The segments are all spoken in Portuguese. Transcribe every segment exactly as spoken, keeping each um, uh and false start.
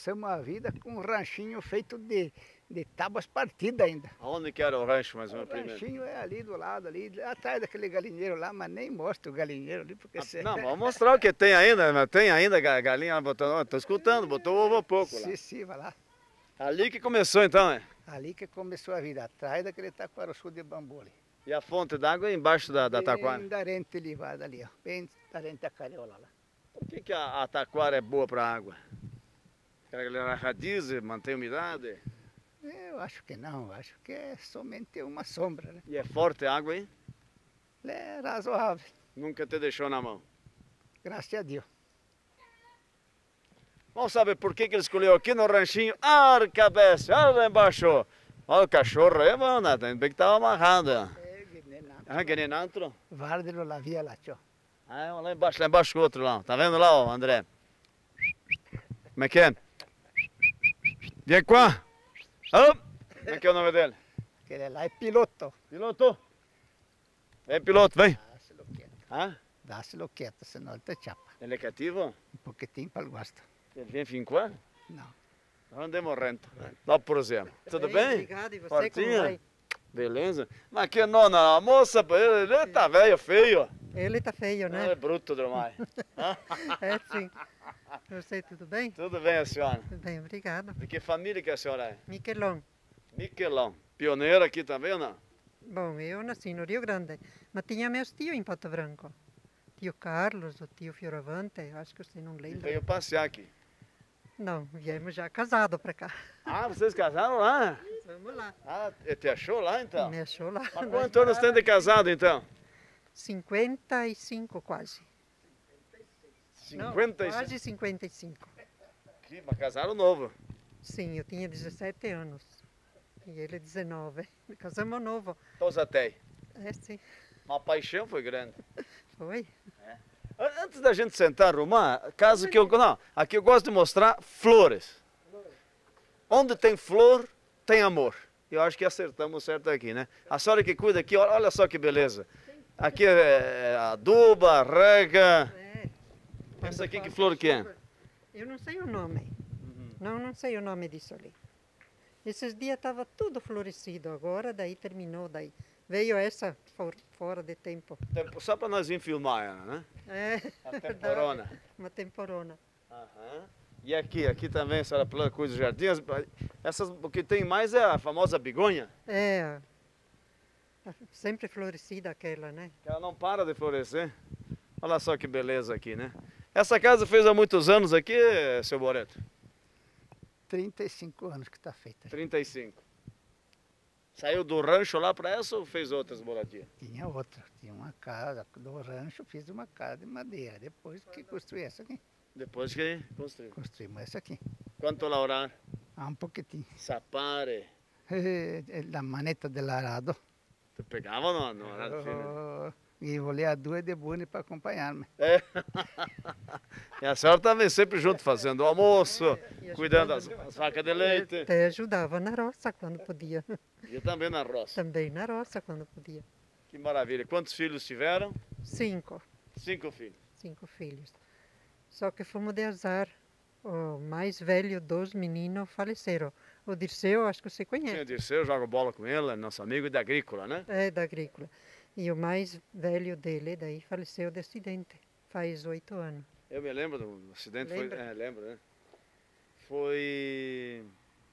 começamos a vida com um ranchinho feito de, de tábuas partidas ainda. Aonde que era o rancho, mais ou O menos, primeiro? ranchinho é ali do lado, ali, atrás daquele galinheiro lá, mas nem mostra o galinheiro ali, porque... Ah, cê- não, vamos mostrar o que tem ainda, mas tem ainda ga- galinha lá botando, ó, tô escutando, botou ovo há pouco lá. Sim, sim, vai lá. Ali que começou então, é? Ali que começou a vida, atrás daquele taquaruçu de bambu ali. E a fonte d'água é embaixo da, da taquara. Bem da rente levada ali, ó. Bem da rente da cariola lá. Por que, que a, a taquara é boa para água? Ela radiza, mantém umidade? Eu acho que não, acho que é somente uma sombra, né? E é forte a água aí? Ela é razoável, Nunca te deixou na mão. graças a Deus. Vamos saber por que, que ele escolheu aqui no ranchinho Arcabece. Olha lá embaixo. Olha o cachorro aí, mano. Ainda bem que estava amarrado. Ah, que nem nantro? Vardelo la via lá, tio. Ah, é, lá embaixo, lá embaixo o outro lá. Tá vendo lá, ó, André? Como é que é? Vem cá. Oh, como é que é o nome dele? Aquele lá é piloto. Piloto. Vem, piloto, vem. Dá-se-lo quieto. Ah, Dá-se-lo quieto, senão ele te chapa. ele é cativo? Um pouquinho para ele gosta. Ele vem fincar? Não. Onde morrendo? Lá por exemplo. Tudo bem? Obrigado, e você Fortinho? como vai? Beleza? Mas que nona, a moça, ele, ele tá velho, feio. Ele tá feio, Ele né? é bruto demais. É sim. Você tudo bem? Tudo bem, a senhora? Tudo bem, obrigado. De que família que a senhora é? Miquelon. Miquelão. Pioneira aqui também ou não? Bom, eu nasci no Rio Grande, mas tinha meus tios em Pato Branco. Tio Carlos, o tio Fioravante, acho que você não E lembra. veio passear aqui. Não, viemos já casado para cá. Ah, vocês casaram lá? Vamos lá. Ah, te achou lá então? Me achou lá. Mas quantos anos tem de casado então? cinquenta e cinco quase. Não, cinquenta e cinco. quase cinquenta e cinco. Aqui, mas casaram novo. Sim, eu tinha dezessete anos. E ele dezenove. Casamos novo. Todos até. É sim, Uma paixão foi grande. foi. An- Antes da gente sentar, arrumar, caso que eu... Não, aqui eu gosto de mostrar flores. Onde tem flor, tem amor. Eu acho que acertamos certo aqui, né? A senhora que cuida aqui, olha olha só que beleza. Aqui é aduba, rega. É. Essa aqui Quando que faz flor que é? chuva, eu não sei o nome. Não, não sei o nome disso ali. Esses dias estava tudo florescido, agora daí terminou, daí veio essa for- fora de tempo. Tempo- Só para nós vir filmar ela, né? É, A verdade, temporona. uma temporona. Aham. E aqui, aqui também a senhora planta coisas do jardim. As- Essas, o que tem mais é a famosa bigonha, É, sempre florescida aquela, né? que ela não para de florescer. Olha só que beleza aqui, né? Essa casa fez há muitos anos aqui, seu Boreto? trinta e cinco anos que está feita. trinta e cinco. Saiu do rancho lá para essa ou fez outras moradias? Tinha outra, tinha uma casa do rancho, fiz uma casa de madeira. Depois que construí essa aqui, Depois que construiu. construímos essa aqui. Quanto laurar? Ah, um pouquinho. Sapare. Eh, eh, La maneta del arado. Tu pegava ou não? No arado firme? Oh, e vou ler a duas de bune para acompanhar-me. É. E a senhora também sempre junto, fazendo o almoço, E cuidando das, ajudando- das vacas de leite. Até ajudava na roça quando podia. E também na roça. Também na roça quando podia. Que maravilha. Quantos filhos tiveram? Cinco, Cinco filhos. cinco filhos. Só que fomos de azar. O mais velho dos meninos faleceram. O Dirceu, acho que você Sim, conhece. o Dirceu, eu jogo bola com ele, é nosso amigo da agrícola, né? É, da agrícola. E o mais velho dele, daí faleceu de acidente, faz oito anos. Eu me lembro do acidente, foi, Lembra? é, lembro, né? Foi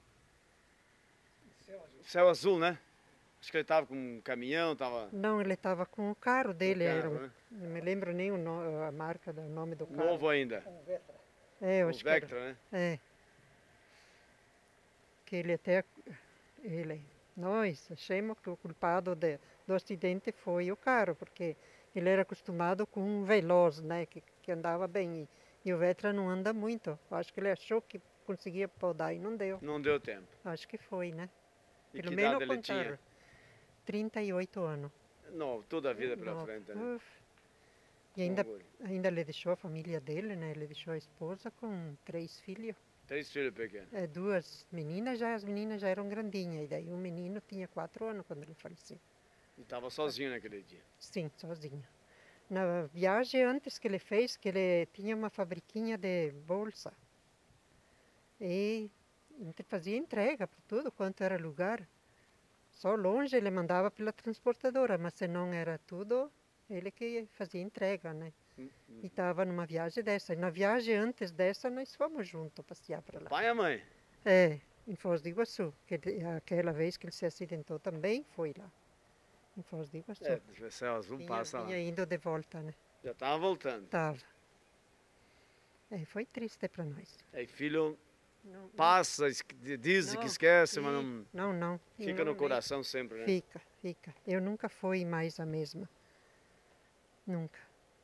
Céu Azul, né? Acho que ele tava com um caminhão, tava Não, ele estava com o carro dele, carro, era, um- né? não me lembro nem o no- a marca, do nome do carro. novo ainda. É, eu O acho que era. Vectra, né? É. Que ele até, ele, nós achamos que o culpado de, do acidente foi o carro, porque ele era acostumado com um Veloz, né, que, que andava bem, e, e o Vectra não anda muito. Eu acho que ele achou que conseguia podar e não deu. Não deu tempo. Acho que foi, né? E Pelo que menos idade ele contaram. tinha? trinta e oito anos. Não, toda a vida pela Nossa, frente, né? uf. E ainda, Orgulho. ainda ele deixou a família dele, né? Ele deixou a esposa com três filhos. Três filhos pequenos. É, duas meninas, já as meninas já eram grandinhas. E daí o menino tinha quatro anos quando ele faleceu. E estava sozinho naquele dia. Sim, sozinho. Na viagem antes que ele fez, que ele tinha uma fabriquinha de bolsa. E a gente fazia entrega para tudo quanto era lugar. Só longe ele mandava pela transportadora, mas se não era tudo, ele que fazia entrega, né? Uhum. E estava numa viagem dessa. E na viagem antes dessa, nós fomos juntos passear para lá. Pai e a mãe? É, em Foz do Iguaçu. Que ele- aquela vez que ele se acidentou também foi lá, em Foz do Iguaçu. É, o céu azul Vinha, passa lá. vinha indo de volta, né? Já estava voltando. Tava. É, foi triste para nós. Aí filho Não, passa, es- diz não, que esquece, e- mas não Não, não. E fica não no coração sempre, né? Fica, fica. Eu nunca fui mais a mesma. Nunca.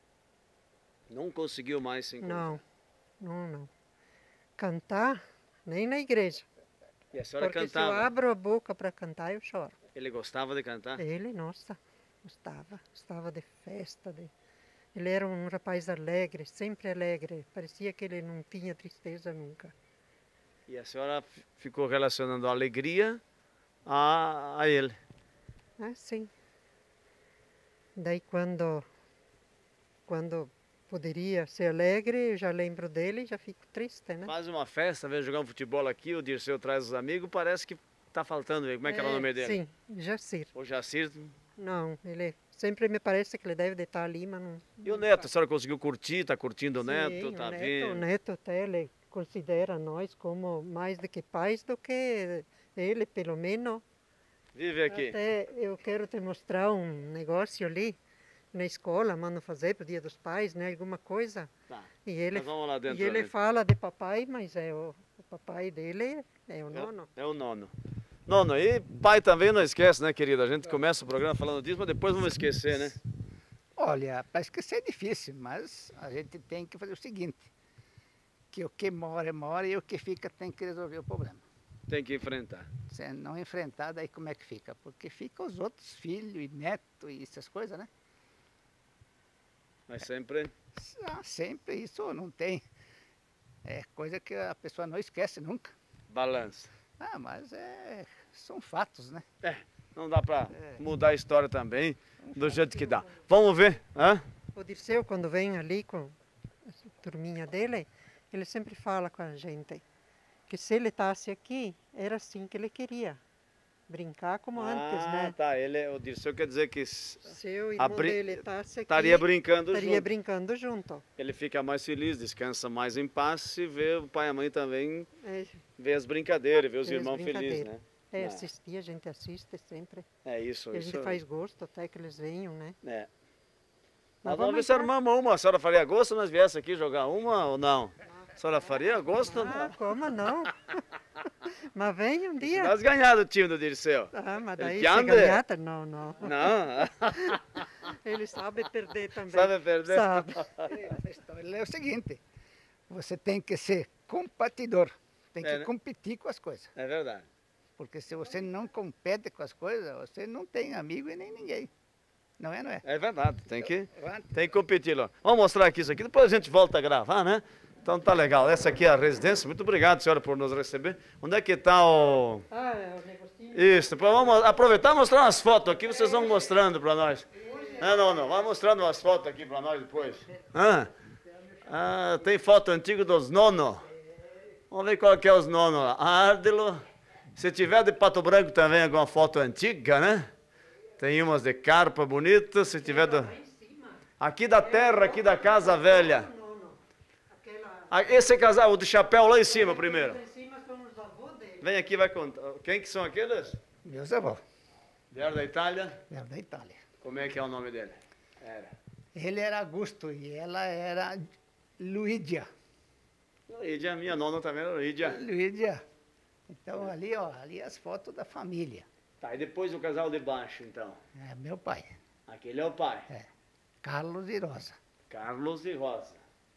Não conseguiu mais se encontrar. Não, não, não. Cantar, nem na igreja. E a senhora Porque se eu cantava? abro a boca para cantar, eu choro. Ele gostava de cantar? Ele, nossa, gostava. Gostava de festa. De... Ele era um rapaz alegre, sempre alegre. Parecia que ele não tinha tristeza nunca. E a senhora f- ficou relacionando a alegria a, a ele. Ah, sim. Daí quando, quando poderia ser alegre, eu já lembro dele e já fico triste, né? Faz uma festa, vem jogar um futebol aqui, o Dirceu traz os amigos, parece que tá faltando. Como é que era o nome dele? Sim, Jacir. O Jacir. Não, ele sempre me parece que ele deve de estar ali, mas não... E o Neto, a senhora conseguiu curtir, tá curtindo o Sim, Neto, tá o neto, vindo. o neto até ele considera nós como mais do que pais do que ele, pelo menos. Vive aqui. Até eu quero te mostrar um negócio ali na escola, mando fazer pro Dia dos Pais, né? Alguma coisa. Tá. E ele, Nós vamos lá dentro. e ele né? fala de papai, mas é o, o papai dele é o nono. É o nono. Nono, e pai também não esquece, né, querido? A gente começa o programa falando disso, mas depois vamos esquecer, né? Olha, para esquecer é difícil, mas a gente tem que fazer o seguinte, que o que mora, mora e o que fica tem que resolver o problema. Tem que enfrentar. Se não enfrentar, daí como é que fica? Porque fica os outros filhos e netos e essas coisas, né? Mas sempre. Ah, sempre isso não tem. É coisa que a pessoa não esquece nunca. Balança. Ah, mas é, são fatos, né? É, não dá pra É. mudar a história também do jeito que dá. Vamos ver, hã? O Dirceu, quando vem ali com a turminha dele, ele sempre fala com a gente que se ele estasse aqui, era assim que ele queria. Brincar como antes, ah, né? tá. Ele, o Dirceu quer dizer que s- Se o irmão brin- dele estasse aqui, estaria brincando estaria junto. brincando junto. Ele fica mais feliz, descansa mais em paz e vê o pai e a mãe também, É, vê as brincadeiras, vê os Vê as irmãos felizes, brincadeiras. né? é Ah. assistir, a gente assiste sempre. É isso, E a isso. gente faz gosto até que eles venham, né? É. Mas Nós vamos ver vamos se entrar. armamos uma. A senhora faria gosto se nós viesse aqui jogar uma ou não? A senhora faria gosto? Ah, como não? Mas vem um Se dia. nós ganhar do time do Dirceu. Ah, mas Ele daí que se anda. ganhar, tá- não, não. Não? Ele sabe perder também. Sabe perder? Sabe. A história é o seguinte, você tem que ser competidor, tem que É, né? competir com as coisas. É verdade. Porque se você não compete com as coisas, você não tem amigo e nem ninguém. Não é, não é? É verdade. Tem que, Antes, tem que competir lá. Vamos mostrar aqui isso aqui. Depois a gente volta a gravar, né? Então tá legal. Essa aqui é a residência. Muito obrigado, senhora, por nos receber. Onde é que tá o... Ah, é o negocinho. Isso, depois vamos aproveitar e mostrar umas fotos aqui, vocês vão mostrando para nós. Ah, não, não, vai mostrando umas fotos aqui para nós depois. Ah, ah, tem foto antiga dos nono. Vamos ver qual que é os nono lá. Árdilo. Se tiver de Pato Branco também alguma foto antiga, né? Tem umas de carpa bonita, se tiver do... Aqui da terra, aqui da casa velha. Aquela Ah, esse casal, o de chapéu lá em cima primeiro. em cima são os avós dele. Vem aqui, vai contar. Quem que são aqueles? meus avós, Vieram da Itália. eram da Itália. Como é que é o nome dele? Era. Ele era Augusto e ela era Luídia. Lídia, minha nona também era Lídia. Luídia. Então ali, ó, ali as fotos da família. Tá, e depois o casal de baixo, então. É meu pai, Aquele é o pai. Carlos e Rosa. Carlos e Rosa.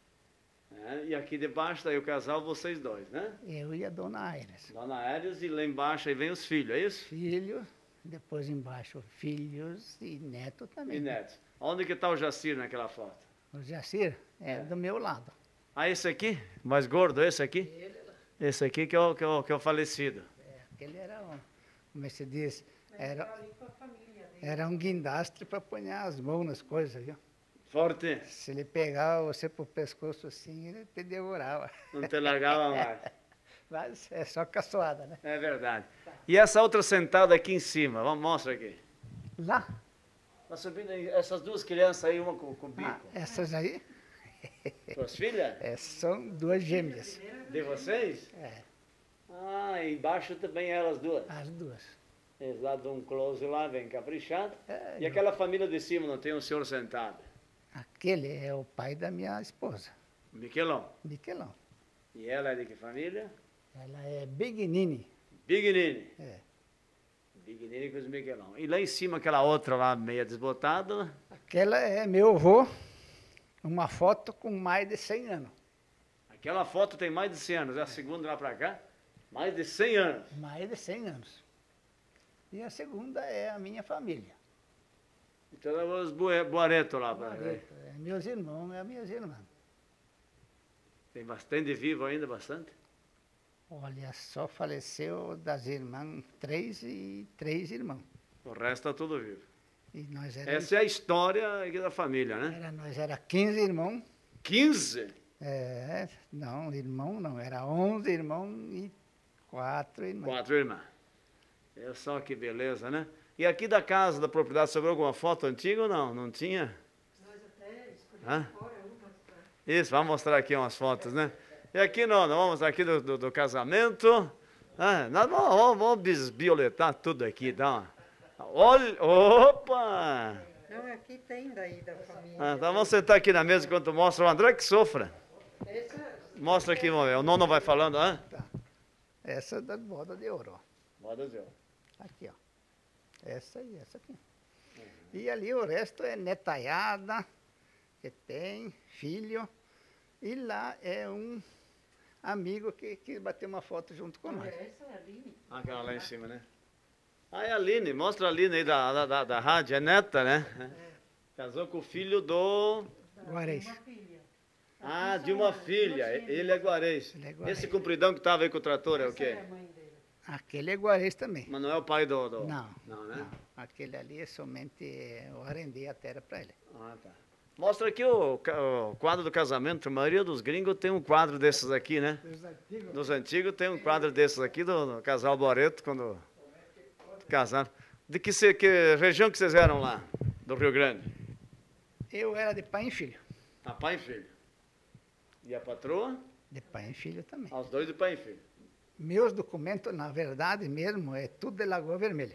É, e aqui de baixo tá aí o casal, vocês dois, né? Eu e a dona Aires. Dona Aéreos e lá embaixo aí vem os filhos, é isso? Filhos, depois embaixo filhos e neto também. E netos. Onde que tá o Jacir naquela foto? O Jacir é, É. do meu lado. Ah, esse aqui? Mais gordo, esse aqui? Esse aqui que é o, que é o, que é o falecido. É, aquele era um, como é que se diz? Era, Ali com a família dele. era um guindastre para pôr as mãos nas coisas, viu? Forte, Se ele pegava você por pescoço assim, ele te devorava. não te largava mais. Mas é só caçoada, né? É verdade. E essa outra sentada aqui em cima, vamos, mostra aqui. Lá, Tá subindo aí, essas duas crianças aí, uma com, com o bico. ah, essas aí Suas filhas? é, são duas gêmeas. De vocês? É, Ah, embaixo também elas duas. as duas. Eles lá dão um close lá, bem caprichado. É, E aquela família de cima, não tem um senhor sentado? Aquele é o pai da minha esposa, Miquelão. Miquelão. E ela é de que família? Ela é Bignini. Bignini. É. Bignini com os Miquelão. E lá em cima, aquela outra lá, meia desbotada. Aquela é meu avô, uma foto com mais de cem anos. Aquela foto tem mais de cem anos. É a segunda lá pra cá? Mais de cem anos. Mais de cem anos. E a segunda é a minha família. Então é os bue- boaretos lá. Pra ver. É meus irmãos e as minhas irmãs. Tem bastante vivo ainda, bastante? Olha, só faleceu das irmãs três e três irmãos. O resto está tudo vivo. E nós éramos, Essa é a história aqui da família, né? era, nós era quinze irmãos. quinze? É, não, irmão não, era onze irmãos e quatro irmãs. Quatro irmãs. É só que beleza, né? E aqui da casa, da propriedade, sobrou alguma foto antiga ou não? Não tinha? Nós até escolhemos Hã? fora umas pra... Isso, vamos mostrar aqui umas fotos, né? E aqui não, não vamos mostrar aqui do, do, do casamento. Ah, nós vamos, vamos, vamos bisbioletar tudo aqui, dá uma... Olha, opa! Não, aqui tem daí da família. Ah, então vamos sentar aqui na mesa enquanto mostra. O André que sofra. Essa, Mostra aqui, vamos ver. O nono vai falando, hã? Tá. Essa é da boda de ouro, ó. Bota Deus. Aqui, ó. Essa e essa aqui. E ali o resto é netaiada, que tem filho. E lá é um amigo que quis bater uma foto junto com nós. essa é a Aline. Aquela lá em cima, né? Ah, é a Aline. Mostra a Aline aí da, da, da, da rádio. É neta, né? Casou com o filho do... Guarês. Uma filha. Ah, de uma filha. Ele é guarês. Ele é guarês. Esse compridão que estava aí com o trator é o Essa quê? é a mãe dele. Aquele é guarês também. Mas não é o pai do... do... Não, Não, né? não. Aquele ali é somente eu arrendei a terra para ele. Ah, tá. Mostra aqui o, ca- o quadro do casamento. A maioria dos gringos tem um quadro desses aqui, né? Dos antigos tem um quadro desses aqui do, do casal Boreto, quando casaram. De que, cê- que região que vocês eram lá? Do Rio Grande? Eu era de pai e filho. A pai e filho. E a patroa? De pai e filho também. Aos dois de pai e filho. Meus documentos, na verdade mesmo, é tudo de Lagoa Vermelha.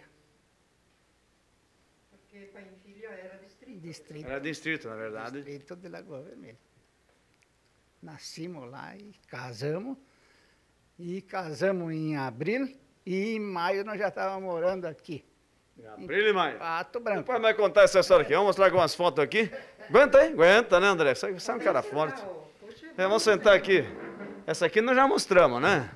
Porque pai e filho era distrito. Distrito, Era distrito, na verdade. distrito de Lagoa Vermelha. Nascimos lá e casamos. E casamos em abril. E em maio nós já estávamos morando aqui, Em abril e maio. Pato Branco. Depois vai contar essa história aqui. Vamos mostrar algumas fotos aqui. Aguenta aí? Aguenta, né, André? Você você é um cara forte. É, vamos sentar aqui. Essa aqui nós já mostramos, né?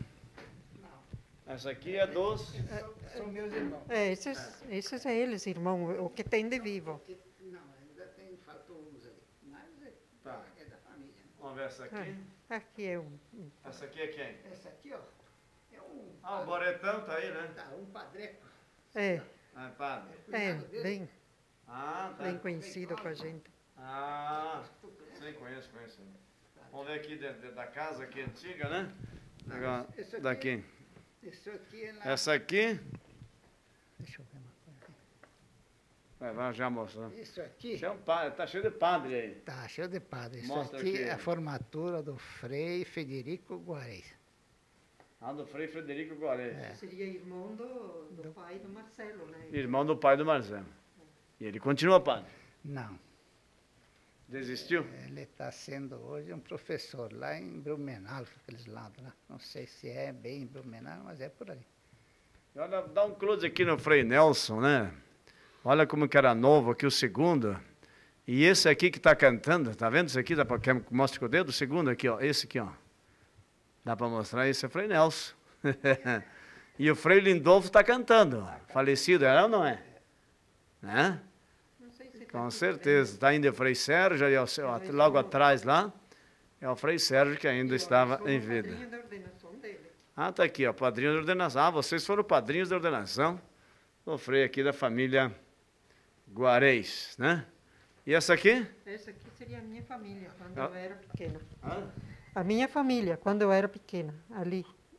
Essa aqui é dos... São meus irmãos. É, esses, esses é eles, irmão, o que tem de vivo. Não, ainda tem, faltou uns ali. Mas é, Tá. é da família. Vamos ver essa aqui. Ah, aqui é um. um- Essa aqui é quem? Essa aqui, ó, é um, Ah, o Boretão tá aí, né? tá, um padreco. É, Ah, padre. é, bem, Ah, tá. bem conhecido com a gente. Ah, sim, conheço, conheço. Vamos ver aqui dentro da casa aqui antiga, né? Agora, Esse aqui- daqui. Isso aqui é na... Essa aqui, Deixa eu ver uma coisa aqui. vai, vai já mostrando. Isso aqui, Isso é um padre, tá cheio de padre aí. tá cheio de padre. Isso Mostra aqui aqui. é a formatura do Frei Federico Guarês. Ah, do Frei Frederico Guaré. É. Seria irmão do, do pai do Marcelo, né? Irmão do pai do Marcelo. E ele continua padre. Não, Desistiu? ele está sendo hoje um professor lá em Blumenau, aqueles lados lá. Não sei se é bem em Blumenau, mas é por ali. Olha, dá um close aqui no Frei Nelson, né? Olha como que era novo aqui o segundo. E esse aqui que está cantando, tá vendo isso aqui? Dá pra, quer que mostre com o dedo? O segundo aqui, ó. Esse aqui, ó. Dá para mostrar? Esse é o Frei Nelson. E o Frei Lindolfo está cantando. Falecido, é ou não é? Né? Não sei se Com certeza. Está ainda o Frei Sérgio, ali, ó, logo atrás lá. É o Frei Sérgio que ainda estava em vida. Da ordenação dele. Ah, tá aqui, ó, padrinho da ordenação. Ah, vocês foram padrinhos da ordenação do Frei aqui da família Guarês, né? E essa aqui? Essa aqui seria a minha família, quando Ah. eu era pequena. Ah, A minha família, quando eu era pequena, ali.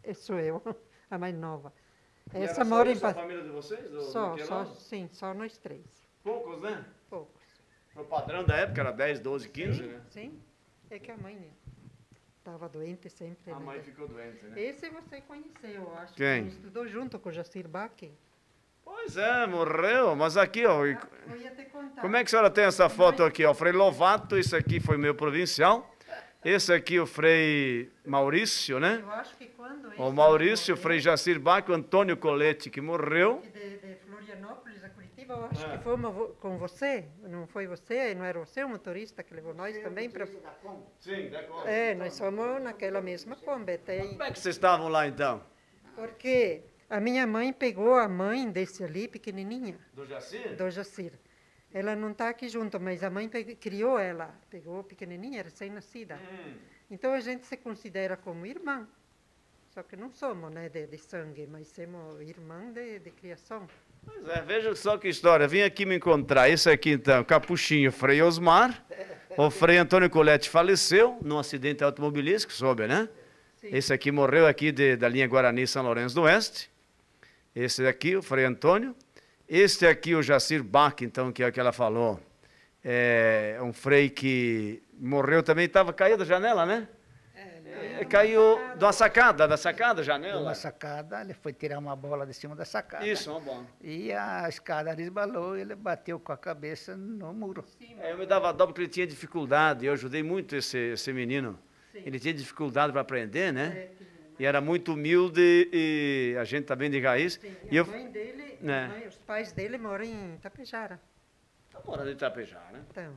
é, sou eu, a mais nova. E Essa era só mora em isso, a Pa- família de vocês? Do Só, Miquelão? só, sim, só nós três. Poucos, né? Poucos. O padrão da época era dez, doze, quinze, sim, né? sim. É que a mãe estava doente sempre. A né? mãe ficou doente, né? Esse você conheceu, eu acho. Quem? Que estudou junto com o Jacir Bach. Pois é, morreu, mas aqui, ó. e- Eu ia te contar. Como é que a senhora tem essa foto aqui, ó? Frei Lovato, esse aqui foi meu provincial. Esse aqui o Frei Maurício, né? Eu acho que quando O esse Maurício, o morreu, Frei Jacir Bach, o Antônio Colete, que morreu. De, de Florianópolis a Curitiba, eu acho Ah. que fomos vo- com você. Não foi você? Não era você o motorista que levou nós também para... Sim, da conta. É, nós somos naquela mesma Kombi. até aí. Como é que vocês estavam lá, então? Porque a minha mãe pegou a mãe desse ali, pequenininha, Do Jacir? do Jacir. Ela não está aqui junto, mas a mãe pe- criou ela, pegou pequenininha, recém-nascida. Hum. Então a gente se considera como irmã. Só que não somos, né, de, de sangue, mas somos irmã de, de criação. Pois é, veja só que história. Vim aqui me encontrar. Esse aqui, então, Capuchinho, Frei Osmar. O Frei Antônio Colete faleceu num acidente automobilístico, soube, né? Sim. Esse aqui morreu aqui de- da linha Guarani São Lourenço do Oeste. Esse daqui, o Frei Antônio. Este aqui, o Jacir Bach, então, que é o que ela falou. É um frei que morreu também, estava caído da janela, né? É, caiu de uma sacada, da sacada, janela. Uma sacada, ele foi tirar uma bola de cima da sacada. Isso, uma bola. E a escada resbalou e ele bateu com a cabeça no muro. É, eu me dava dó porque ele tinha dificuldade, eu ajudei muito esse, esse menino. Sim. Ele tinha dificuldade para aprender, né? É, tinha, E era muito humilde e a gente também de raiz. sim. E E eu... a mãe dele, a né? mãe- os pais dele moram em Tapejara. Tá morando em Itapejá, né? Então,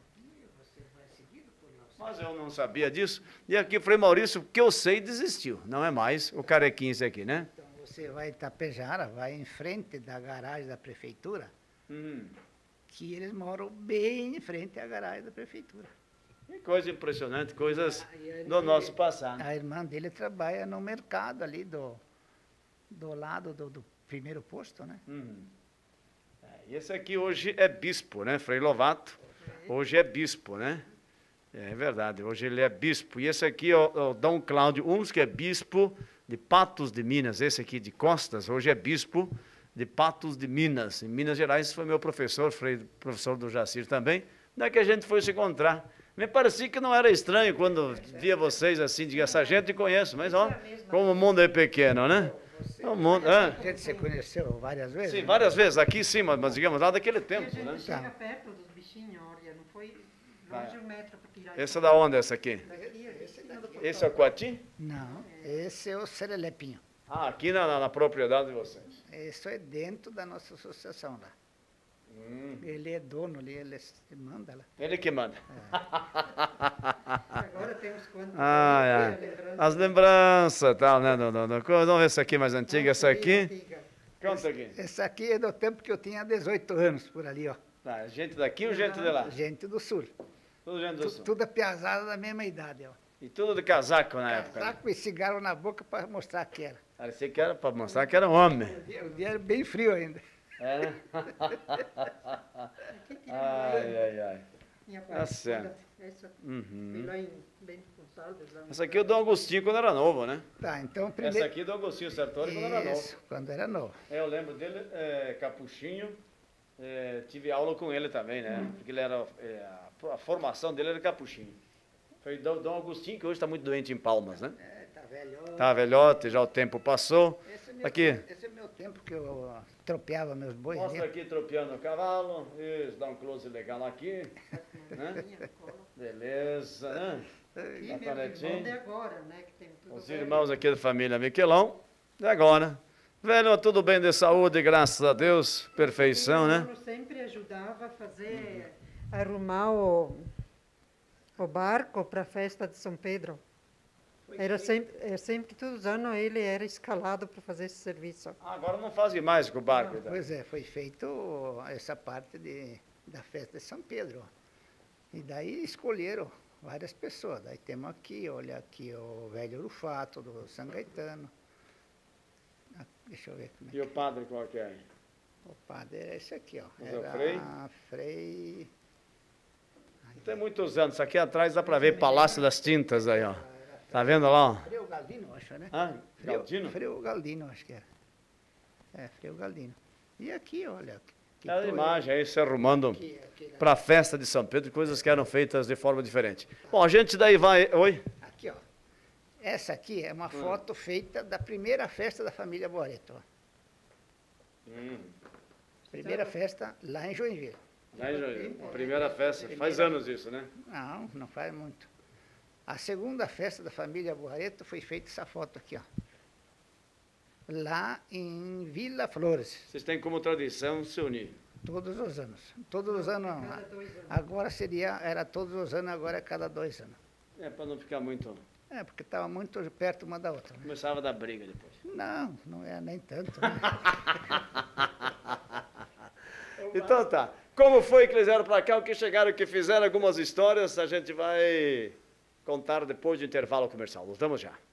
Mas eu não sabia disso. E aqui o Frei Maurício, que eu sei, desistiu. Não é mais o carequinho esse aqui, né? Então você vai em Tapejara, vai em frente da garagem da prefeitura, Hum. que eles moram bem em frente à garagem da prefeitura. Que coisa impressionante, coisas Aí ele- do nosso passado. A irmã dele trabalha no mercado ali do, do lado do, do primeiro posto, né? Uhum. É, e esse aqui hoje é bispo, né? Frei Lovato. Hoje é bispo, né? É verdade, hoje ele é bispo. E esse aqui é o, o Dom Cláudio Uns, que é bispo de Patos de Minas. Esse aqui de Costas, hoje é bispo de Patos de Minas. Em Minas Gerais foi meu professor, Frei, professor do Jacir também. Daí que a gente foi se encontrar. Me parecia que não era estranho quando via vocês assim, diga, essa gente conheço, mas ó, como o mundo é pequeno, né? O mundo, A é. gente se conheceu várias vezes. Sim, né? várias vezes, aqui sim, mas, mas digamos lá daquele e a tempo, gente né? chega Tá. perto dos bichinhos, olha, não foi longe um metro para tirar. Essa da onde, essa aqui? Daqui, esse daqui. Esse é o Coati? Não, esse é o Serelepinho. Ah, aqui na, na, na propriedade de vocês. Isso é dentro da nossa associação lá. Hum, Ele é dono ali, ele se manda lá. ele que manda. Agora temos quanto? Ai, ai. As lembranças, tal, né? Do, do, do, vamos ver essa aqui mais antiga, essa aqui. Conta aqui. Esse aqui é do tempo que eu tinha dezoito anos, por ali, ó. Tá, gente daqui ou gente de lá? Gente do sul. Tudo gente do Tu- sul. Tudo piazada da mesma idade, ó. E tudo de casaco na época. Né? Casaco e cigarro na boca para mostrar que era. Parecia que era para mostrar que era um homem. O dia, o dia era bem frio ainda. É, né? Ai, ai, ai. Tá certo. Essa Uhum. foi lá em Bento Gonçalves. Lá no- Essa aqui é o Dom Agostinho quando era novo, né? Tá, então Essa primeiro... aqui é do Agostinho Sartori quando era novo. Isso, quando era novo. É, eu lembro dele, é, Capuchinho, é, tive aula com ele também, né? Porque ele era, é, a, a formação dele era Capuchinho. Foi Dom, Dom Agostinho, que hoje está muito doente em Palmas, né? É, tá velho. Tá velhote, já o tempo passou. Esse é meu, Aqui. tempo- esse é meu tempo que eu ó, tropeava meus bois. Mostra né? aqui tropeando o cavalo, isso, dá um close legal aqui, né? Beleza, né? E Tá meu irmão panetinho. de agora, né? Que tem tudo Os velho. irmãos aqui da família Miquelão, e agora? Velho, tudo bem de saúde, graças a Deus, perfeição, Meu né? irmão sempre ajudava a fazer, arrumar o, o barco para a festa de São Pedro. Era sempre, é sempre que todos os anos ele era escalado para fazer esse serviço. Agora não fazem mais com o barco. então. Pois é, foi feito essa parte de, da festa de São Pedro. E daí escolheram várias pessoas. Daí temos aqui, olha aqui o velho Rufato do São Gaetano. Ah, deixa eu ver como é E o padre qual que é? O padre era esse aqui, ó. Mas é o Era Frei? Frei... Tem muitos anos, isso aqui atrás dá para ver Palácio das Tintas aí, ó. Tá vendo lá, ó? Frei Galdino, acho, né? Ah, Frei, Galdino? Frei Galdino, acho que era. É, Frei Galdino. E aqui, olha. que A tô- imagem aí se arrumando aqui, aqui, né? para a festa de São Pedro, coisas que eram feitas de forma diferente. Bom, a gente daí vai... Oi? Aqui, ó. Essa aqui é uma foto feita da primeira festa da família Boareto. Ó. Hum. Primeira festa lá em Joinville. Aí, já- primeira festa, faz anos isso, né? Não, não faz muito. A segunda festa da família Boareto foi feita essa foto aqui, ó. Lá em Vila Flores, Vocês têm como tradição se unir. todos os anos. Todos os anos, não. Cada dois anos. Agora seria, era todos os anos, agora é cada dois anos. É, para não ficar muito... É, porque estava muito perto uma da outra. Né? Começava a dar briga depois. Não, não é nem tanto. Né? Então tá. Como foi que eles vieram para cá, o que chegaram, o que fizeram, algumas histórias, a gente vai contar depois do intervalo comercial. Voltamos já.